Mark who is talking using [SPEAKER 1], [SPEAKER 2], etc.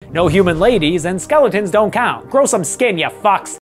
[SPEAKER 1] No human ladies, and skeletons don't count. Grow some skin, you fucks!